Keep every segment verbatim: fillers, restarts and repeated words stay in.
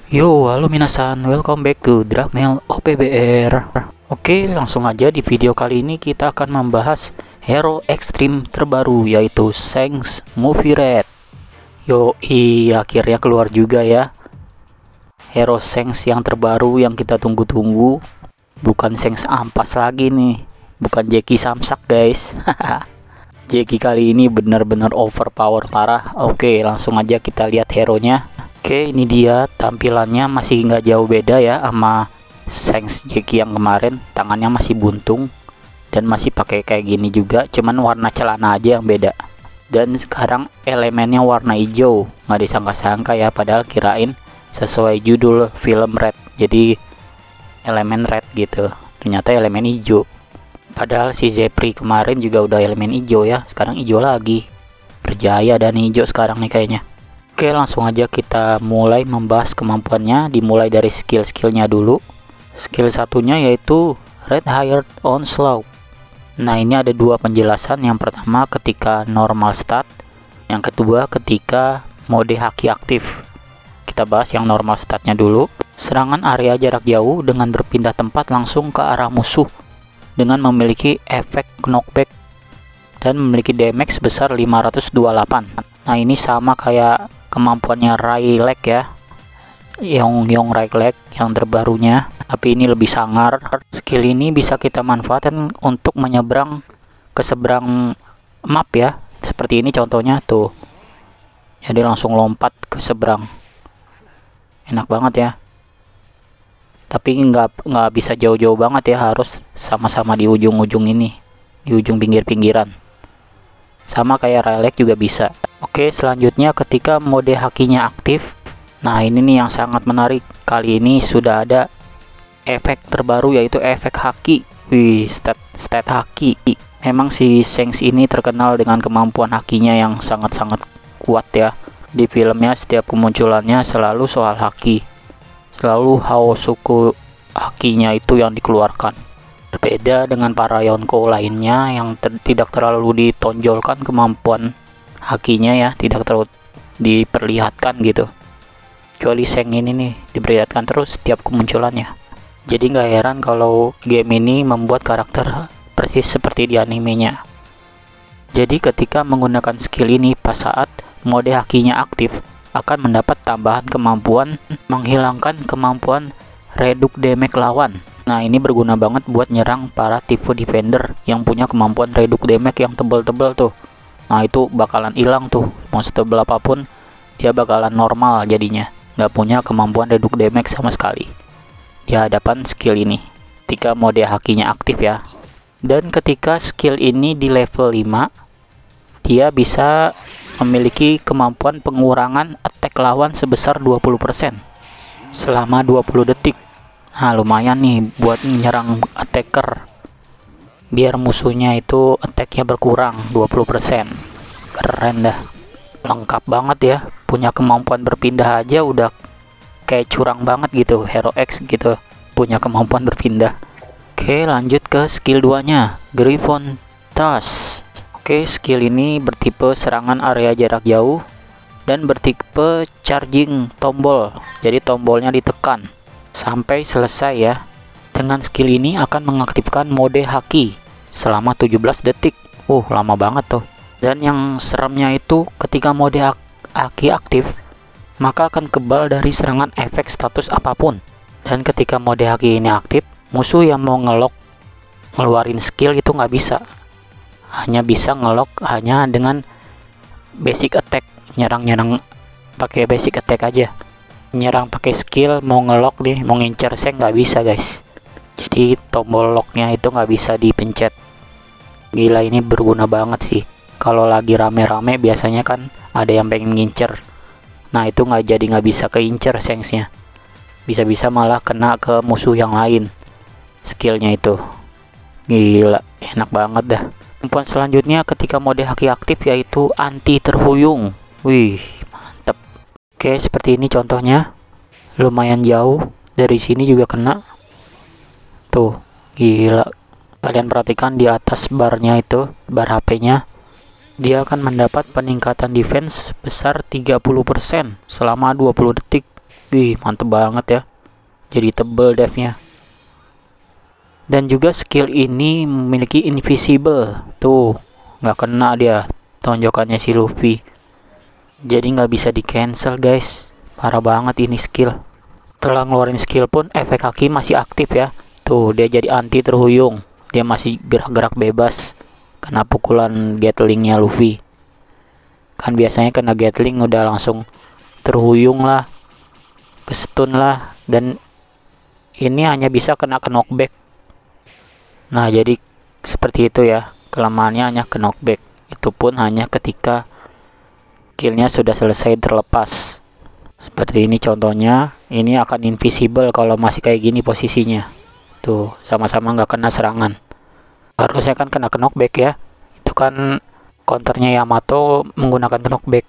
Yo, halo minasan, welcome back to Dragnel O P B R. Oke, langsung aja di video kali ini kita akan membahas hero ekstrim terbaru yaitu Shanks Movie Red. Yo, i akhirnya keluar juga ya. Hero Shanks yang terbaru yang kita tunggu-tunggu. Bukan Shanks ampas lagi nih, bukan Jackie Samsak guys. Jackie kali ini benar-benar overpower parah. Oke, langsung aja kita lihat hero-nya. Oke, ini dia tampilannya, masih nggak jauh beda ya sama Shanks Jackie yang kemarin. Tangannya masih buntung dan masih pakai kayak gini juga, cuman warna celana aja yang beda. Dan sekarang elemennya warna hijau, nggak disangka-sangka ya, padahal kirain sesuai judul film Red, jadi elemen red gitu, ternyata elemen hijau. Padahal si Zepri kemarin juga udah elemen hijau ya, sekarang hijau lagi. Berjaya dan hijau sekarang nih kayaknya. Oke, langsung aja kita mulai membahas kemampuannya, dimulai dari skill-skillnya dulu. Skill satunya yaitu Red Hired Onslaught. Nah, ini ada dua penjelasan. Yang pertama ketika normal start, yang kedua ketika mode haki aktif. Kita bahas yang normal startnya dulu. Serangan area jarak jauh dengan berpindah tempat langsung ke arah musuh dengan memiliki efek knockback dan memiliki damage sebesar lima ratus dua puluh delapan. Nah, ini sama kayak kemampuannya Rylak ya, Yong Yong Rylak yang terbarunya, tapi ini lebih sangar. Skill ini bisa kita manfaatkan untuk menyeberang ke seberang map ya, seperti ini contohnya tuh. Jadi langsung lompat ke seberang, enak banget ya. Tapi nggak nggak bisa jauh-jauh banget ya, harus sama-sama di ujung-ujung ini, di ujung pinggir-pinggiran. Sama kayak Rylak juga bisa. Oke, selanjutnya ketika mode hakinya aktif. Nah, ini nih yang sangat menarik. Kali ini sudah ada efek terbaru yaitu efek haki. Wih, stat stat haki. Memang si Shanks ini terkenal dengan kemampuan hakinya yang sangat-sangat kuat ya. Di filmnya setiap kemunculannya selalu soal haki. Selalu Haosuku hakinya itu yang dikeluarkan. Berbeda dengan para Yonko lainnya yang ter tidak terlalu ditonjolkan kemampuan hakinya ya, tidak terlalu diperlihatkan gitu. Kecuali Shanks ini nih diperlihatkan terus setiap kemunculannya. Jadi nggak heran kalau game ini membuat karakter persis seperti di animenya. Jadi ketika menggunakan skill ini pas saat mode hakinya aktif, akan mendapat tambahan kemampuan menghilangkan kemampuan reduce damage lawan. Nah, ini berguna banget buat nyerang para tipe defender yang punya kemampuan reduce damage yang tebel-tebel tuh. Nah, itu bakalan hilang tuh, mau setebel apapun dia bakalan normal jadinya, nggak punya kemampuan reduce damage sama sekali di hadapan skill ini ketika mode hakinya aktif ya. Dan ketika skill ini di level lima, dia bisa memiliki kemampuan pengurangan attack lawan sebesar dua puluh persen selama dua puluh detik. Nah, lumayan nih buat menyerang attacker, biar musuhnya itu attacknya berkurang dua puluh persen. Keren dah, lengkap banget ya, punya kemampuan berpindah aja udah kayak curang banget gitu. Hero X gitu punya kemampuan berpindah. Oke, lanjut ke skill dua nya, Griffon Thrust. Oke, skill ini bertipe serangan area jarak jauh dan bertipe charging tombol. Jadi tombolnya ditekan sampai selesai ya. Dengan skill ini akan mengaktifkan mode haki selama tujuh belas detik. Uh, lama banget tuh. Dan yang seremnya itu ketika mode haki aktif, maka akan kebal dari serangan efek status apapun. Dan ketika mode haki ini aktif, musuh yang mau ngelok ngeluarin skill itu nggak bisa. Hanya bisa ngelok hanya dengan basic attack, nyerang-nyerang pakai basic attack aja. Nyerang pakai skill mau ngelok nih, mau ngincer Shanks nggak bisa guys. Jadi tombol locknya itu nggak bisa dipencet. Gila, ini berguna banget sih. Kalau lagi rame-rame biasanya kan ada yang pengen ngincer. Nah, itu nggak jadi nggak bisa keincer Shanksnya. Bisa-bisa malah kena ke musuh yang lain skillnya itu. Gila, enak banget dah. Kemampuan selanjutnya ketika mode haki aktif yaitu anti terhuyung. Wih, mantep. Oke, seperti ini contohnya. Lumayan jauh, dari sini juga kena. Tuh, gila. Kalian perhatikan di atas barnya itu, bar H P-nya. Dia akan mendapat peningkatan defense besar tiga puluh persen selama dua puluh detik. Wih, mantep banget ya. Jadi tebel dive-nya. Dan juga skill ini memiliki invisible. Tuh, nggak kena dia tonjokannya si Luffy. Jadi nggak bisa di cancel guys. Parah banget ini skill. Setelah ngeluarin skill pun efek haki masih aktif ya. Tuh, dia jadi anti terhuyung. Dia masih gerak-gerak bebas kena pukulan Gatlingnya Luffy. Kan biasanya kena Gatling udah langsung terhuyung lah, ke stun lah, dan ini hanya bisa kena ke knockback. Nah, jadi seperti itu ya, kelemahannya hanya ke knockback. Itu pun hanya ketika skillnya sudah selesai terlepas. Seperti ini contohnya. Ini akan invisible kalau masih kayak gini posisinya. Tuh, sama-sama nggak kena serangan. Harusnya kan kena ke knockback ya. Itu kan counternya Yamato menggunakan knockback.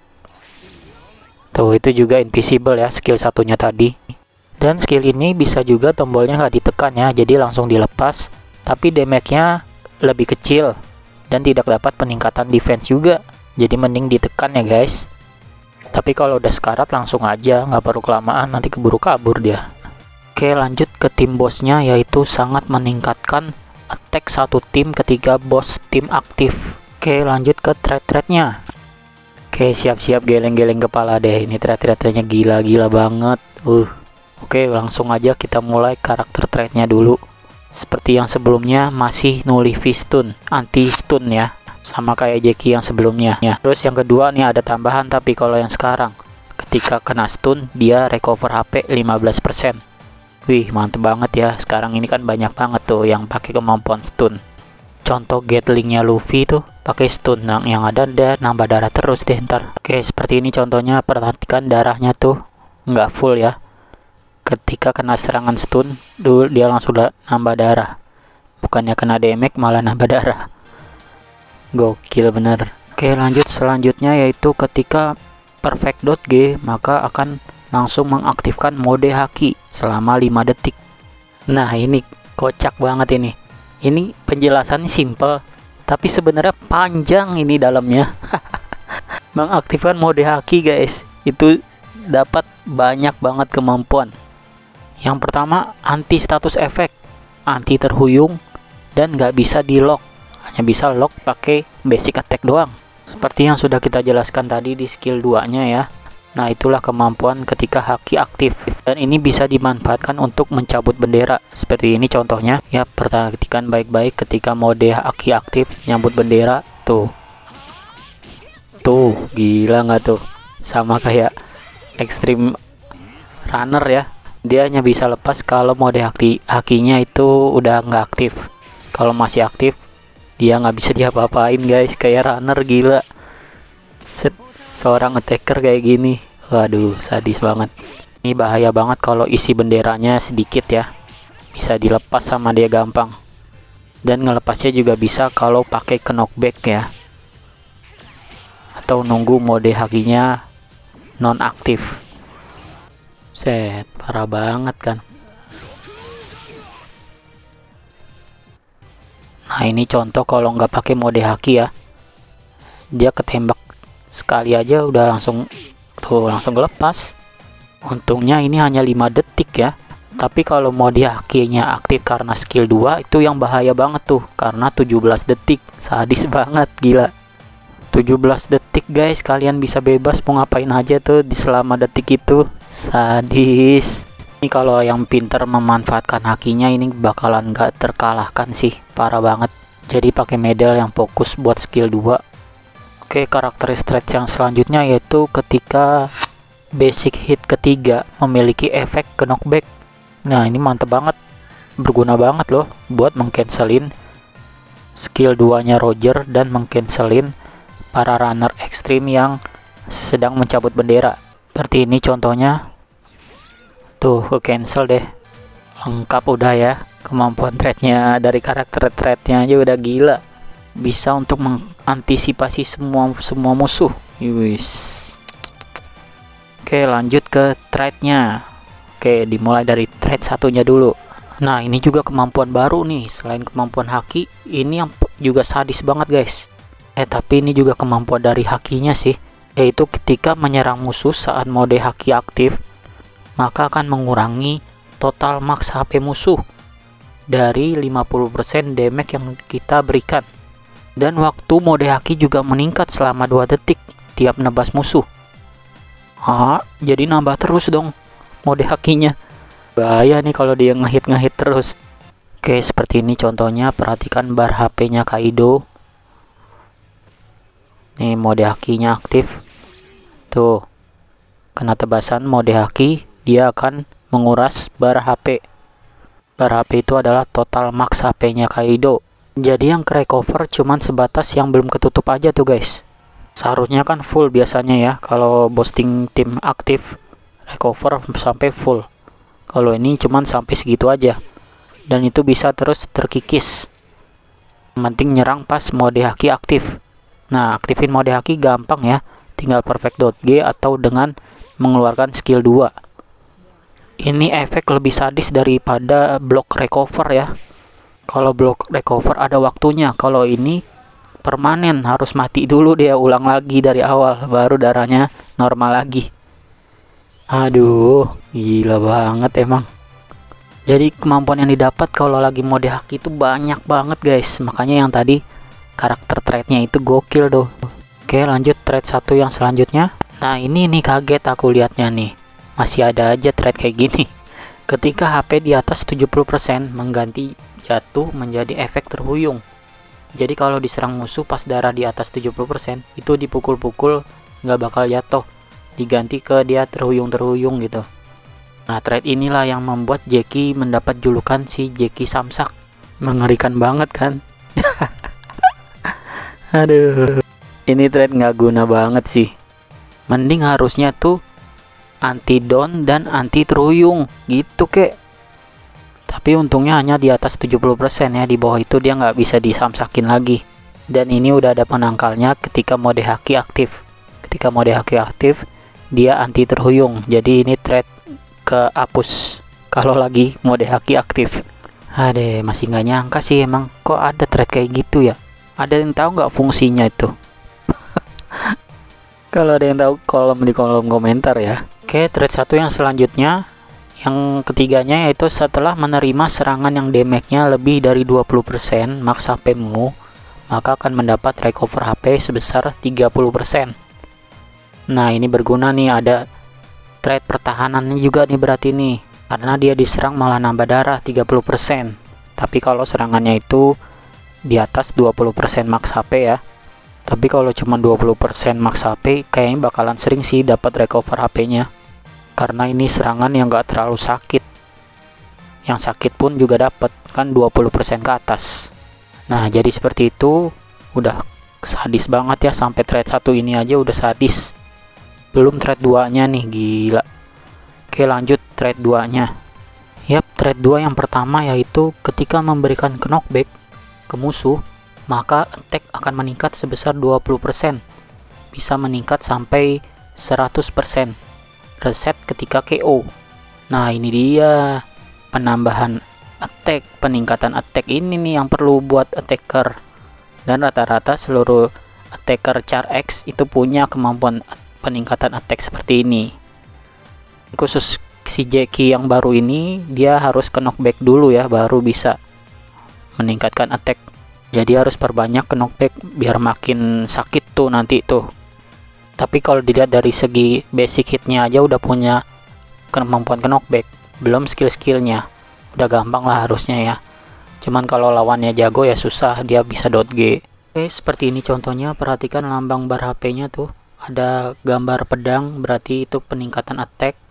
Tuh, itu juga invisible ya skill satunya tadi. Dan skill ini bisa juga tombolnya nggak ditekan ya, jadi langsung dilepas. Tapi damage-nya lebih kecil dan tidak dapat peningkatan defense juga. Jadi mending ditekan ya guys. Tapi kalau udah sekarat langsung aja, nggak perlu kelamaan, nanti keburu kabur dia. Oke, lanjut ke tim bosnya, yaitu sangat meningkatkan attack satu tim ketika bos tim aktif. Oke, lanjut ke thread-threadnya. Oke, siap-siap geleng-geleng kepala deh. Ini thread-threadnya gila-gila banget. Uh. Oke, langsung aja kita mulai karakter threadnya dulu. Seperti yang sebelumnya masih nullify stun, anti stun ya. Sama kayak Jackie yang sebelumnya ya. Terus yang kedua nih ada tambahan, tapi kalau yang sekarang ketika kena stun dia recover H P lima belas persen. Wih, mantep banget ya. Sekarang ini kan banyak banget tuh yang pakai kemampuan stun. Contoh Gatlingnya Luffy tuh pakai stun, nah, yang ada dia nambah darah terus deh ntar. Oke, seperti ini contohnya. Perhatikan darahnya tuh nggak full ya. Ketika kena serangan stun dulu dia langsung nambah darah. Bukannya kena damage malah nambah darah. Gokil bener. Oke, lanjut selanjutnya yaitu ketika perfect dot G maka akan langsung mengaktifkan mode haki selama lima detik. Nah, ini kocak banget ini. Ini penjelasannya simple tapi sebenarnya panjang ini dalamnya. Mengaktifkan mode haki guys, itu dapat banyak banget kemampuan. Yang pertama, anti status efek, anti terhuyung, dan nggak bisa di lock. Hanya bisa lock pakai basic attack doang. Seperti yang sudah kita jelaskan tadi di skill dua nya ya. Nah, itulah kemampuan ketika haki aktif. Dan ini bisa dimanfaatkan untuk mencabut bendera. Seperti ini contohnya. Ya, perhatikan baik-baik ketika mode haki aktif, nyambut bendera. Tuh. Tuh, gila nggak tuh? Sama kayak Extreme Runner ya. Dia hanya bisa lepas kalau mode haki hakinya itu udah nggak aktif. Kalau masih aktif, dia nggak bisa diapa-apain guys. Kayak Runner, gila. Set, seorang attacker kayak gini. Waduh, sadis banget. Ini bahaya banget kalau isi benderanya sedikit ya. Bisa dilepas sama dia gampang. Dan ngelepasnya juga bisa kalau pakai knockback ya. Atau nunggu mode hakinya non aktif. Set, parah banget kan. Nah, ini contoh kalau nggak pakai mode haki ya. Dia ketembak sekali aja udah langsung tuh langsung lepas. Untungnya ini hanya lima detik ya. Tapi kalau mode hakinya aktif karena skill dua itu yang bahaya banget tuh, karena tujuh belas detik. Sadis banget, gila. tujuh belas detik guys, kalian bisa bebas mau ngapain aja tuh di selama detik itu. Sadis. Ini kalau yang pinter memanfaatkan hakinya ini bakalan gak terkalahkan sih, parah banget. Jadi pakai medal yang fokus buat skill dua. Oke, karakter stretch yang selanjutnya yaitu ketika basic hit ketiga memiliki efek ke knockback. Nah, ini mantep banget, berguna banget loh buat mengcancelin skill dua nya Roger dan mengcancelin para runner ekstrim yang sedang mencabut bendera. Seperti ini contohnya. Tuh, ke cancel deh. Lengkap udah ya. Kemampuan threadnya dari karakter threadnya aja udah gila. Bisa untuk mengantisipasi semua semua musuh. Yuis. Oke, lanjut ke threadnya. Oke, dimulai dari thread satunya dulu. Nah, ini juga kemampuan baru nih. Selain kemampuan haki, ini yang juga sadis banget guys. Eh, tapi ini juga kemampuan dari hakinya sih. Yaitu ketika menyerang musuh saat mode haki aktif, maka akan mengurangi total max H P musuh dari lima puluh persen damage yang kita berikan. Dan waktu mode haki juga meningkat selama dua detik tiap nebas musuh. Ah, jadi nambah terus dong mode hakinya. Bahaya nih kalau dia ngehit-ngehit terus. Oke, seperti ini contohnya. Perhatikan bar H P-nya Kaido. Nih mode hakinya aktif. Tuh, kena tebasan mode haki, dia akan menguras bar H P. Bar H P itu adalah total max H P-nya Kaido. Jadi yang ke recover cuman sebatas yang belum ketutup aja tuh guys. Seharusnya kan full biasanya ya. Kalau boosting tim aktif, recover sampai full. Kalau ini cuman sampai segitu aja. Dan itu bisa terus terkikis. Yang penting nyerang pas mode haki aktif. Nah, aktifin mode haki gampang ya. Tinggal perfect.g atau dengan mengeluarkan skill dua. Ini efek lebih sadis daripada block recover ya. Kalau block recover ada waktunya. Kalau ini permanen, harus mati dulu dia, ulang lagi dari awal, baru darahnya normal lagi. Aduh, gila banget emang. Jadi kemampuan yang didapat kalau lagi mode haki itu banyak banget guys. Makanya yang tadi karakter trait-nya itu gokil tuh. Oke, lanjut trait satu yang selanjutnya. Nah ini nih kaget aku lihatnya nih. Masih ada aja trait kayak gini. Ketika H P di atas tujuh puluh persen mengganti jatuh menjadi efek terhuyung. Jadi kalau diserang musuh pas darah di atas tujuh puluh persen itu dipukul-pukul nggak bakal jatuh, diganti ke dia terhuyung-terhuyung gitu. Nah trait inilah yang membuat Jackie mendapat julukan si Jackie Samsak. Mengerikan banget kan. Aduh, ini trait nggak guna banget sih. Mending harusnya tuh anti down dan anti terhuyung gitu kek. Tapi untungnya hanya di atas tujuh puluh persen ya, di bawah itu dia nggak bisa disamsakin lagi. Dan ini udah ada penangkalnya ketika mode haki aktif. Ketika mode haki aktif, dia anti terhuyung. Jadi ini trait kehapus kalau lagi mode haki aktif. Aduh, masih nggak nyangka sih emang kok ada trait kayak gitu ya. Ada yang tahu nggak fungsinya itu? Kalau ada yang tahu, kolom di kolom komentar ya. Oke, trait satu yang selanjutnya. Yang ketiganya yaitu setelah menerima serangan yang damage-nya lebih dari dua puluh persen max H P-mu, maka akan mendapat recover H P sebesar tiga puluh persen. Nah, ini berguna nih, ada trait pertahanannya juga nih berarti nih. Karena dia diserang malah nambah darah tiga puluh persen. Tapi kalau serangannya itu di atas dua puluh persen max H P ya. Tapi kalau cuma dua puluh persen max H P kayaknya bakalan sering sih dapat recover H P-nya. Karena ini serangan yang gak terlalu sakit. Yang sakit pun juga dapat kan dua puluh persen ke atas. Nah, jadi seperti itu. Udah sadis banget ya, sampai trait satu ini aja udah sadis. Belum trait dua-nya nih, gila. Oke, lanjut trait dua-nya. Yap, trait dua yang pertama yaitu ketika memberikan knockback ke musuh, maka attack akan meningkat sebesar dua puluh persen. Bisa meningkat sampai seratus persen. Reset ketika K O. Nah ini dia penambahan attack, peningkatan attack ini nih yang perlu buat attacker. Dan rata-rata seluruh attacker Char X itu punya kemampuan peningkatan attack seperti ini. Khusus si Jackie yang baru ini, dia harus ke knockback dulu ya, baru bisa meningkatkan attack. Jadi harus perbanyak ke knockback biar makin sakit tuh nanti tuh. Tapi kalau dilihat dari segi basic hitnya aja udah punya kemampuan ke knockback, belum skill-skillnya. Udah gampang lah harusnya ya. Cuman kalau lawannya jago ya susah, dia bisa dot G. Oke, seperti ini contohnya. Perhatikan lambang bar H P-nya tuh. Ada gambar pedang, berarti itu peningkatan attack.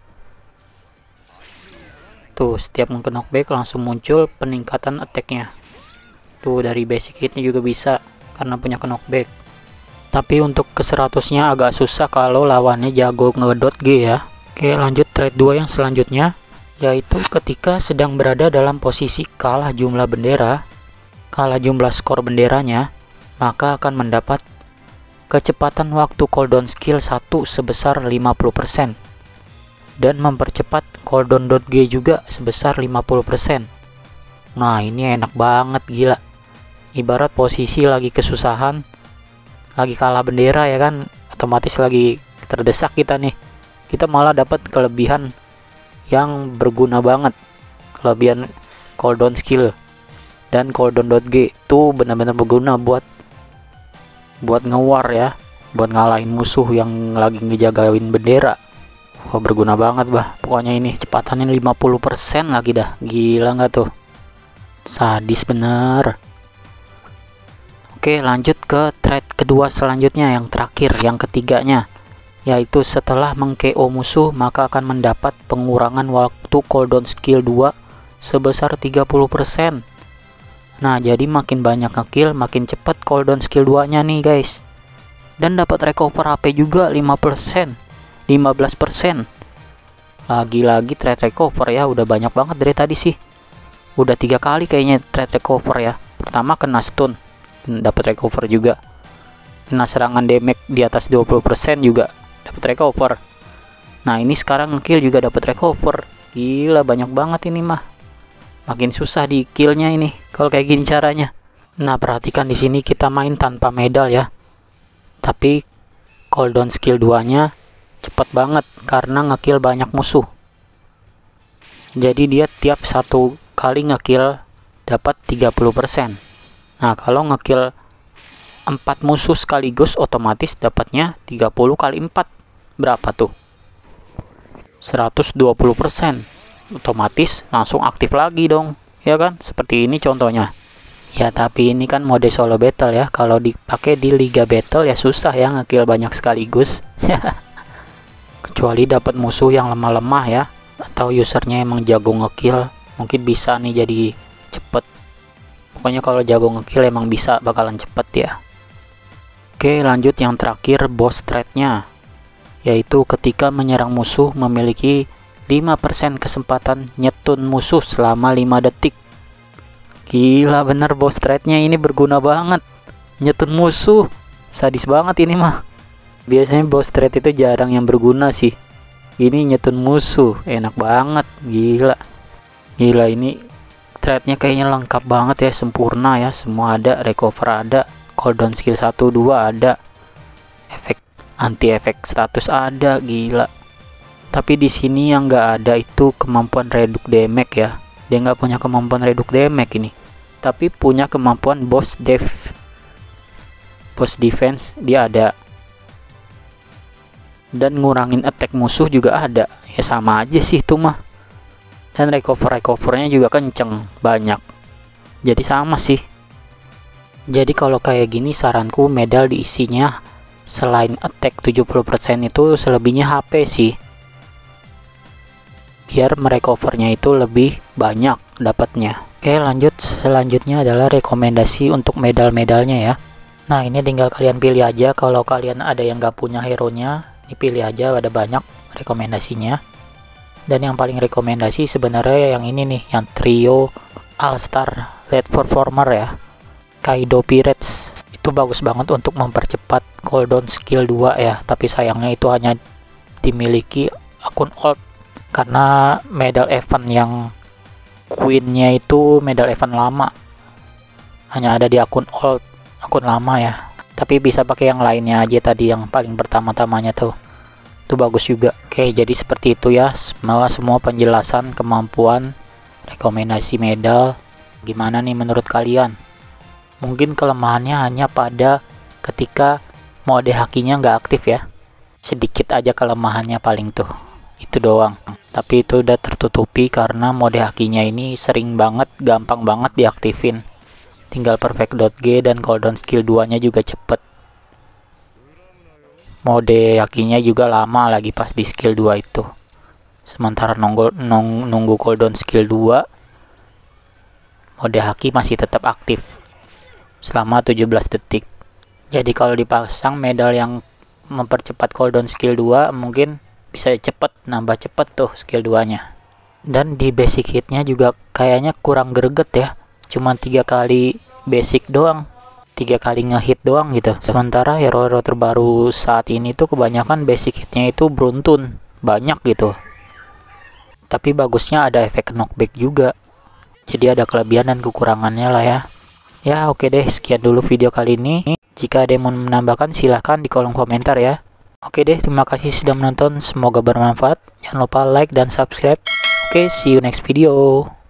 Tuh, setiap ke knockback langsung muncul peningkatan attack-nya. Tuh, dari basic hitnya juga bisa karena punya knockback. Tapi untuk ke seratusnya agak susah kalau lawannya jago ngedot G ya. Oke, lanjut trait dua yang selanjutnya, yaitu ketika sedang berada dalam posisi kalah jumlah bendera, kalah jumlah skor benderanya, maka akan mendapat kecepatan waktu cooldown skill satu sebesar lima puluh persen. Dan mempercepat cooldown dot G juga sebesar lima puluh persen. Nah ini enak banget, gila. Ibarat posisi lagi kesusahan, lagi kalah bendera ya kan, otomatis lagi terdesak kita nih, kita malah dapat kelebihan yang berguna banget. Kelebihan cooldown skill dan cooldown.g tuh benar-benar berguna buat buat ngewar ya, buat ngalahin musuh yang lagi ngejagain bendera. Wah, berguna banget bah. Pokoknya ini kecepatannya lima puluh persen lagi dah. Gila nggak tuh? Sadis bener. Oke, lanjut ke trait kedua selanjutnya, yang terakhir, yang ketiganya, yaitu setelah meng-K O musuh maka akan mendapat pengurangan waktu cooldown skill dua sebesar tiga puluh persen. Nah, jadi makin banyak ngekill makin cepet cooldown skill dua nya nih guys. Dan dapat recover H P juga lima persen, lima belas persen. Lagi-lagi trait recover ya, udah banyak banget dari tadi sih. Udah tiga kali kayaknya trait recover ya. Pertama kena stun, dapat recover juga. Kena serangan damage di atas dua puluh persen juga dapat recover. Nah, ini sekarang ngekill juga dapat recover. Gila, banyak banget ini mah. Makin susah di killnya ini kalau kayak gini caranya. Nah, perhatikan di sini kita main tanpa medal ya. Tapi cooldown skill dua nya cepet banget karena ngekill banyak musuh. Jadi dia tiap satu kali ngekill dapat tiga puluh persen. Nah, kalau ngekill empat musuh sekaligus otomatis dapatnya tiga puluh kali empat. Berapa tuh? seratus dua puluh persen. Otomatis langsung aktif lagi dong. Ya kan? Seperti ini contohnya. Ya, tapi ini kan mode solo battle ya. Kalau dipakai di liga battle ya susah ya ngekill banyak sekaligus. Kecuali dapat musuh yang lemah-lemah ya, atau usernya emang jago ngekill, mungkin bisa nih jadi cepet. Pokoknya kalau jago ngekill emang bisa bakalan cepet ya. Oke, lanjut yang terakhir, boss trait-nya, yaitu ketika menyerang musuh memiliki lima persen kesempatan nyetun musuh selama lima detik. Gila bener, boss trait-nya ini berguna banget. Nyetun musuh, sadis banget ini mah. Biasanya boss trait itu jarang yang berguna sih. Ini nyetun musuh, enak banget. Gila. Gila, ini trait-nya kayaknya lengkap banget ya, sempurna ya. Semua ada, recover ada, cooldown skill satu dua ada, efek anti efek status ada. Gila. Tapi di sini yang nggak ada itu kemampuan reduce damage ya. Dia nggak punya kemampuan reduce damage ini, tapi punya kemampuan boss def boss defense dia ada, dan ngurangin attack musuh juga ada. Ya sama aja sih itu mah. Dan recover recovernya juga kenceng banyak, jadi sama sih. Jadi kalau kayak gini saranku medal diisinya selain attack tujuh puluh persen itu selebihnya H P sih, biar merecovernya itu lebih banyak dapatnya. Oke, lanjut, selanjutnya adalah rekomendasi untuk medal-medalnya ya. Nah, ini tinggal kalian pilih aja. Kalau kalian ada yang gak punya hero nya, ini pilih aja, ada banyak rekomendasinya. Dan yang paling rekomendasi sebenarnya yang ini nih, yang trio All Star Late Performer ya, Kaido Pirates. Itu bagus banget untuk mempercepat cooldown skill dua ya, tapi sayangnya itu hanya dimiliki akun old, karena medal event yang queennya itu medal event lama, hanya ada di akun old, akun lama ya. Tapi bisa pakai yang lainnya aja tadi, yang paling pertama-tamanya tuh, itu bagus juga. Oke, jadi seperti itu ya semua semua penjelasan kemampuan rekomendasi medal. Gimana nih menurut kalian? Mungkin kelemahannya hanya pada ketika mode hakinya nggak aktif ya, sedikit aja kelemahannya paling tuh, itu doang. Tapi itu udah tertutupi karena mode hakinya ini sering banget, gampang banget diaktifin. Tinggal perfect.g dan cooldown skill dua nya juga cepet. Mode hakinya juga lama lagi pas di skill dua itu. Sementara nunggu, nung, nunggu cooldown skill dua, mode haki masih tetap aktif selama tujuh belas detik. Jadi kalau dipasang medal yang mempercepat cooldown skill dua, mungkin bisa cepet, nambah cepet tuh skill dua nya. Dan di basic hitnya juga kayaknya kurang greget ya, cuma tiga kali basic doang, tiga kali ngehit doang gitu. Sementara hero-hero terbaru saat ini tuh kebanyakan basic hitnya itu beruntun banyak gitu. Tapi bagusnya ada efek knockback juga, jadi ada kelebihan dan kekurangannya lah ya. Ya oke deh, sekian dulu video kali ini. Jika ada yang mau menambahkan silahkan di kolom komentar ya. Oke deh, terima kasih sudah menonton, semoga bermanfaat. Jangan lupa like dan subscribe. Oke, see you next video.